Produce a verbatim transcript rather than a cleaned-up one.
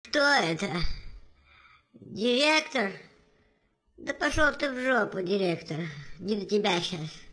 Кто это? Директор? Да пошел ты в жопу, директор. Не до тебя сейчас.